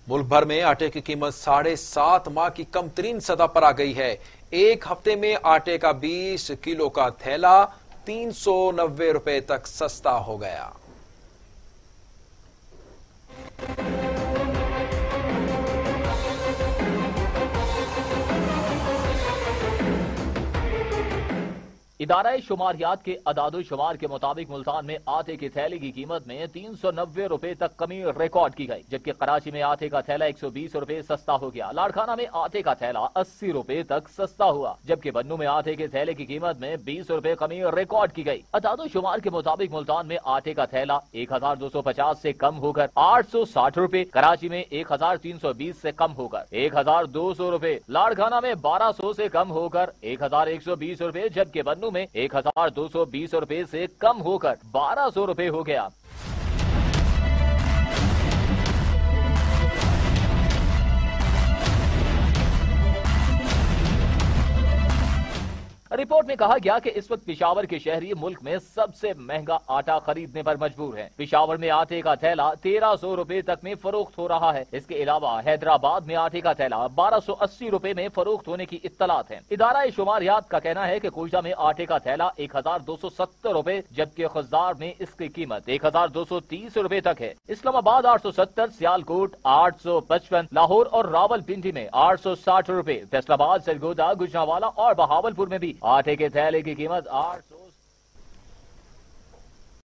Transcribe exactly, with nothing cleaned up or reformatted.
मुल्क भर में आटे की कीमत साढ़े सात माह की कम तरीन सतह पर आ गई है। एक हफ्ते में आटे का बीस किलो का थैला तीन सौ नब्बे रुपए तक सस्ता हो गया। इदारा शुमारियात के अदादो शुमार के मुताबिक मुल्तान में आटे के थैले की कीमत में तीन सौ नब्बे रुपए तक कमी रिकॉर्ड की गई, जबकि कराची में आटे का थैला एक सौ बीस रुपए सस्ता हो गया। लाड़काना में आटे का थैला अस्सी रुपए तक सस्ता हुआ, जबकि बन्नू में आटे के थैले की कीमत में बीस रुपए कमी रिकॉर्ड की गई। अदादो शुमार के मुताबिक मुल्तान में आटे का थैला एक हजार दो सौ पचास से कम होकर आठ सौ साठ रुपए, कराची में एक हजार तीन सौ बीस से कम होकर एक हजार दो सौ रुपए, लाड़काना में बारह सौ से कम होकर एक हजार एक सौ बीस रुपए, जबकि बन्नू में एक हजार दो सौ बीस रुपए से कम होकर बारह सौ रुपए हो गया। रिपोर्ट में कहा गया कि इस वक्त पिशावर के शहरी मुल्क में सबसे महंगा आटा खरीदने पर मजबूर हैं। पिशावर में आटे का थैला तेरह सौ रुपए तक में फरोख्त हो रहा है। इसके अलावा हैदराबाद में आटे का थैला बारह सौ अस्सी रुपए में फरोख्त होने की इत्तलात है। इदारा शुमारियात का कहना है कि कोयटा में आटे का थैला एक हजार दो सौ सत्तर रुपए, जबकि खुजदार में इसकी कीमत एक हजार दो सौ तीस रुपए तक है। इस्लामाबाद आठ सौ सत्तर, सियालकोट आठ सौ पचपन, लाहौर और रावलपिंडी में आठ सौ साठ रुपए, फैसलाबाद, सरगोदा, गुजरांवाला और बहावलपुर में भी आटे के थैले की कीमत आठ